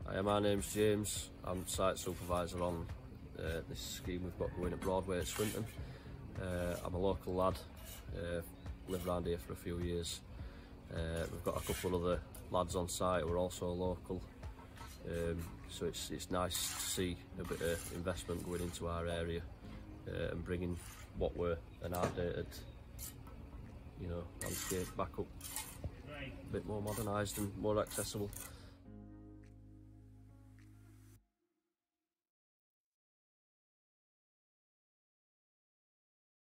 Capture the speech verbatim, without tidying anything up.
Hi, my name's James. I'm Site Supervisor on uh, this scheme we've got going at Broadway at Swinton. Uh, I'm a local lad, uh, lived around here for a few years. Uh, we've got a couple of other lads on site who are also local, um, so it's, it's nice to see a bit of investment going into our area uh, and bringing what were an outdated, you know, landscape back up, a bit more modernised and more accessible.